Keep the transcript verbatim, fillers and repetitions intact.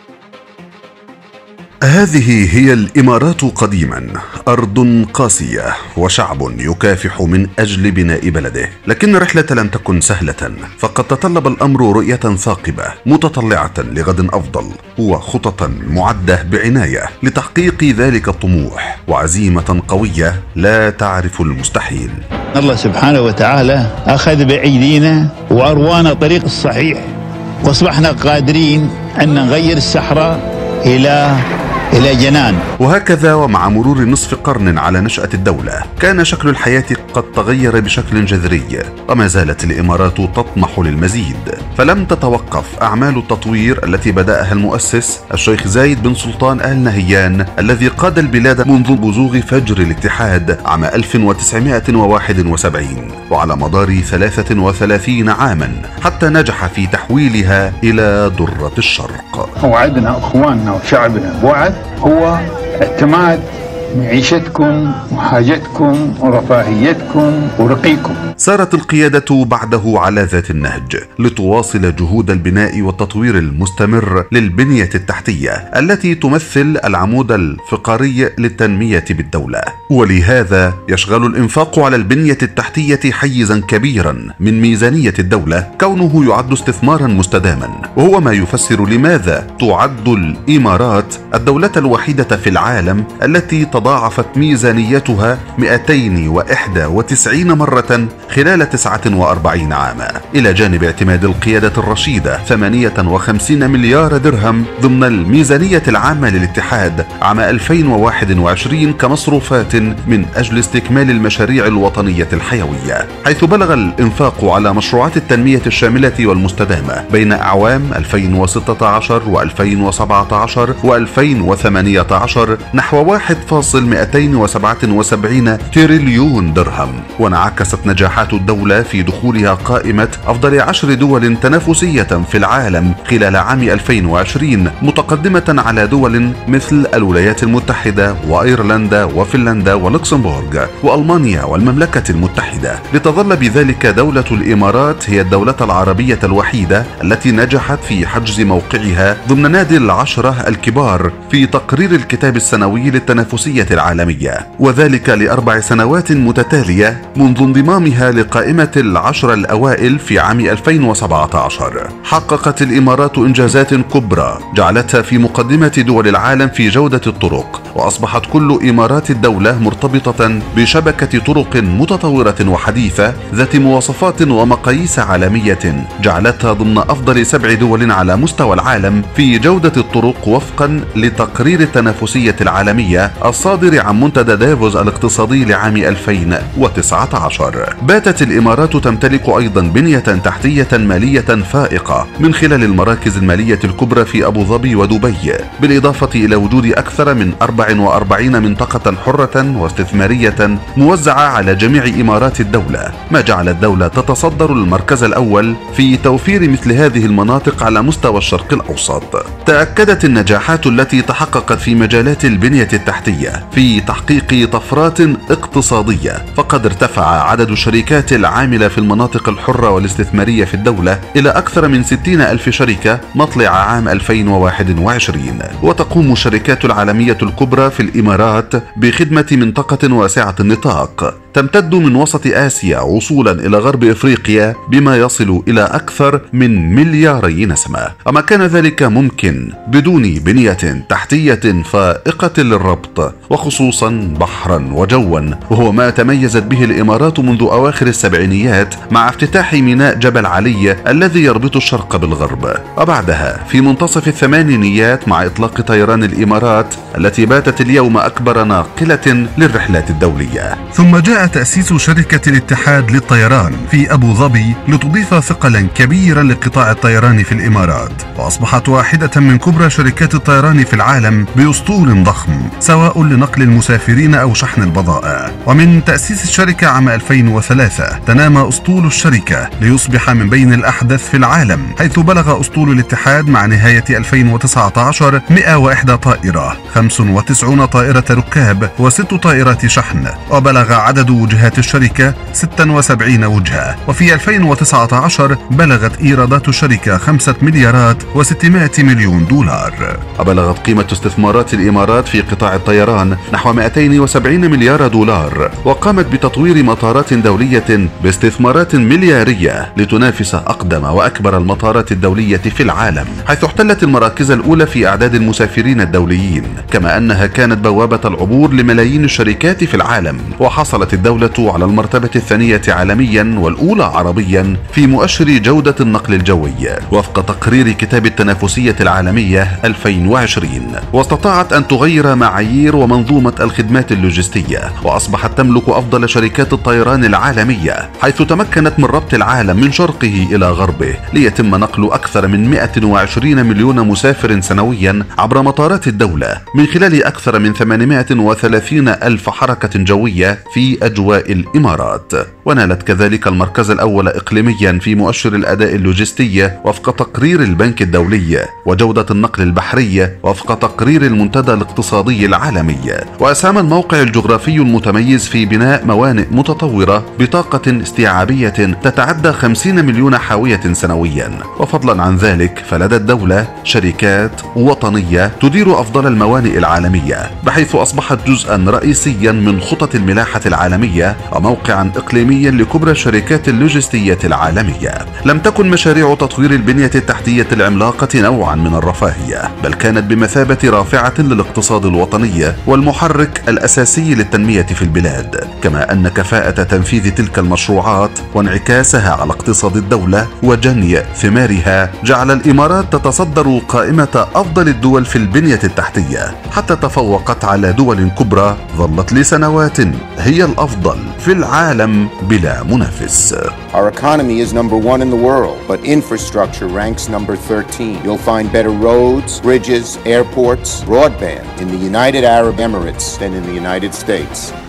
هذه هي الإمارات قديما، أرض قاسية وشعب يكافح من أجل بناء بلده، لكن الرحلة لم تكن سهلة، فقد تطلب الأمر رؤية ثاقبة متطلعة لغد أفضل، وخططا معدة بعناية لتحقيق ذلك الطموح، وعزيمة قوية لا تعرف المستحيل. الله سبحانه وتعالى أخذ بأيدينا وأروانا طريق الصحيح، وأصبحنا قادرين أن نغير الصحراء إلى إلى جنان. وهكذا ومع مرور نصف قرن على نشأة الدولة كان شكل الحياة قد تغير بشكل جذري، وما زالت الإمارات تطمح للمزيد، فلم تتوقف أعمال التطوير التي بدأها المؤسس الشيخ زايد بن سلطان آل نهيان الذي قاد البلاد منذ بزوغ فجر الاتحاد عام ألف وتسعمائة وواحد وسبعين، وعلى مدار ثلاثة وثلاثين عاما حتى نجح في تحويلها إلى درة الشرق. وعدنا أخواننا وشعبنا بوعد هو اعتماد معيشتكم وحاجتكم ورفاهيتكم ورقيكم. سارت القيادة بعده على ذات النهج لتواصل جهود البناء والتطوير المستمر للبنية التحتية التي تمثل العمود الفقري للتنمية بالدولة، ولهذا يشغل الإنفاق على البنية التحتية حيزا كبيرا من ميزانية الدولة، كونه يعد استثمارا مستداما، وهو ما يفسر لماذا تعد الإمارات الدولة الوحيدة في العالم التي تضاعفت ميزانيتها مئتين وإحدى وتسعين مرة خلال تسعة وأربعين عاما، إلى جانب اعتماد القيادة الرشيدة ثمانية وخمسين مليار درهم ضمن الميزانية العامة للاتحاد عام ألفين وواحد وعشرين كمصروفات من أجل استكمال المشاريع الوطنية الحيوية، حيث بلغ الإنفاق على مشروعات التنمية الشاملة والمستدامة بين أعوام ألفين وستة عشر وألفين وسبعة عشر وألفين وثمانية عشر نحو واحد فاصل مئتين وسبعة وسبعين تريليون درهم، وانعكست نجاحات الدولة في دخولها قائمة أفضل عشر دول تنافسية في العالم خلال عام ألفين وعشرين، متقدمة على دول مثل الولايات المتحدة وأيرلندا وفنلندا ولوكسمبورغ وألمانيا والمملكة المتحدة، لتظل بذلك دولة الإمارات هي الدولة العربية الوحيدة التي نجحت في حجز موقعها ضمن نادي العشرة الكبار في تقرير الكتاب السنوي للتنافسية العالمية، وذلك لأربع سنوات متتالية منذ انضمامها لقائمة العشر الأوائل في عام ألفين وسبعة عشر. حققت الإمارات إنجازات كبرى جعلتها في مقدمة دول العالم في جودة الطرق، وأصبحت كل إمارات الدولة مرتبطة بشبكة طرق متطورة وحديثة ذات مواصفات ومقاييس عالمية جعلتها ضمن أفضل سبع دول على مستوى العالم في جودة الطرق وفقا لتقرير التنافسية العالمية الصادر عن منتدى دافوس الاقتصادي لعام ألفين وتسعة عشر. باتت الإمارات تمتلك أيضا بنية تحتية مالية فائقة من خلال المراكز المالية الكبرى في أبو ظبي ودبي، بالإضافة إلى وجود أكثر من أربع وأربعين منطقة حرة واستثمارية موزعة على جميع إمارات الدولة، ما جعل الدولة تتصدر المركز الأول في توفير مثل هذه المناطق على مستوى الشرق الأوسط. تأكدت النجاحات التي تحققت في مجالات البنية التحتية في تحقيق طفرات اقتصادية، فقد ارتفع عدد الشركات العاملة في المناطق الحرة والاستثمارية في الدولة إلى أكثر من ستين ألف شركة مطلع عام ألفين وواحد وعشرين، وتقوم الشركات العالمية الكبرى في الإمارات بخدمة منطقة واسعة النطاق تمتد من وسط آسيا وصولا إلى غرب إفريقيا بما يصل إلى أكثر من ملياري نسمة، وما كان ذلك ممكن بدون بنية تحتية فائقة للربط، وخصوصا بحرا وجوا، وهو ما تميزت به الإمارات منذ أواخر السبعينيات مع افتتاح ميناء جبل علي الذي يربط الشرق بالغرب، وبعدها في منتصف الثمانينيات مع إطلاق طيران الإمارات التي باتت اليوم أكبر ناقلة للرحلات الدولية. ثم جاء تأسيس شركة الاتحاد للطيران في أبو ظبي لتضيف ثقلا كبيرا لقطاع الطيران في الإمارات، وأصبحت واحدة من كبرى شركات الطيران في العالم بأسطول ضخم سواء لنقل المسافرين أو شحن البضائع. ومن تأسيس الشركة عام ألفين وثلاثة تنامى أسطول الشركة ليصبح من بين الأحدث في العالم، حيث بلغ أسطول الاتحاد مع نهاية ألفين وتسعة عشر مئة وإحدى طائرة، خمس وتسعين طائرة ركاب وست طائرات شحن، وبلغ عدد وجهات الشركة ستة وسبعين وجهة، وفي ألفين وتسعة عشر بلغت إيرادات الشركة خمسة مليارات وستمائة مليون دولار. وبلغت قيمة استثمارات الإمارات في قطاع الطيران نحو مئتين وسبعين مليار دولار، وقامت بتطوير مطارات دولية باستثمارات مليارية لتنافس أقدم وأكبر المطارات الدولية في العالم، حيث احتلت المراكز الأولى في أعداد المسافرين الدوليين، كما أنها كانت بوابة العبور لملايين الشركات في العالم. وحصلت الدولة على المرتبة الثانية عالميا والأولى عربيا في مؤشر جودة النقل الجوي وفق تقرير كتاب التنافسية العالمية ألفين وعشرين، واستطاعت أن تغير معايير ومنظومة الخدمات اللوجستية، وأصبحت تملك أفضل شركات الطيران العالمية، حيث تمكنت من ربط العالم من شرقه إلى غربه ليتم نقل أكثر من مئة وعشرين مليون مسافر سنويا عبر مطارات الدولة من خلال أكثر من ثمانمائة وثلاثين ألف حركة جوية في أجواء الإمارات. ونالت كذلك المركز الأول إقليميا في مؤشر الأداء اللوجستي وفق تقرير البنك الدولي، وجودة النقل البحري وفق تقرير المنتدى الاقتصادي العالمي. وأسهم الموقع الجغرافي المتميز في بناء موانئ متطورة بطاقة استيعابية تتعدى خمسين مليون حاوية سنويا. وفضلا عن ذلك فلدى الدولة شركات وطنية تدير أفضل الموانئ العالمية، بحيث أصبحت جزءا رئيسيا من خطط الملاحة العالمية وموقعا إقليميا لكبرى الشركات اللوجستية العالمية. لم تكن مشاريع تطوير البنية التحتية العملاقة نوعا من الرفاهية، بل كانت بمثابة رافعة للاقتصاد الوطني والمحرك الأساسي للتنمية في البلاد، كما أن كفاءة تنفيذ تلك المشروعات وانعكاسها على اقتصاد الدولة وجني ثمارها جعل الإمارات تتصدر قائمة أفضل الدول في البنية التحتية، حتى تفوقت على دول كبرى ظلت لسنوات هي الأفضل في العالم بلا منافس. Our economy is number one in the world, but infrastructure ranks number thirteen. You'll find better roads, bridges, airports, broadband in the United Arab Emirates than in the United States.